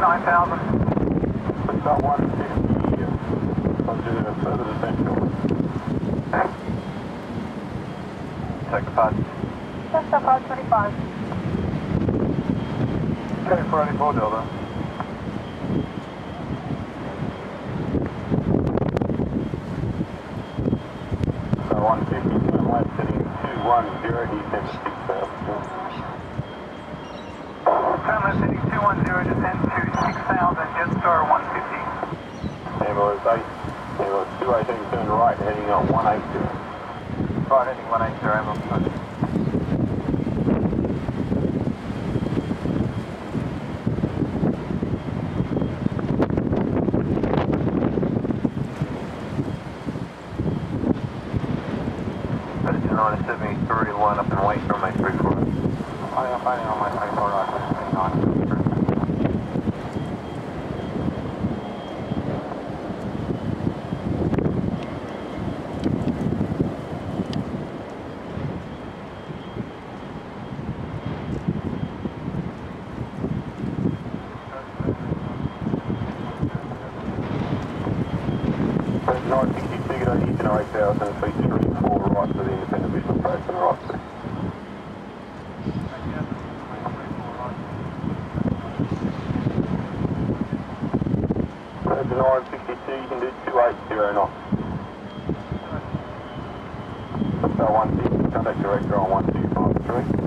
9000. We've got 150 here. I'm doing a further descent short. Check the pad. Just about 25. Okay, 484 Delta. So 150, turn left, heading 210, descent to 6000. Turn left heading 210, descend to 6000, Jetstar 150. Ambulance 8, ambulance 218, turn right, heading on 180. Right heading 180, ambulance. On a 73, line up and wait for my 34. I am finding on my 34 right, 29. But 962, get on Eastern 8000, feet 3, 4 right for the independent visual approach on the right side. Roger 962, you can do 280 knots. So 160, contact director on 1253.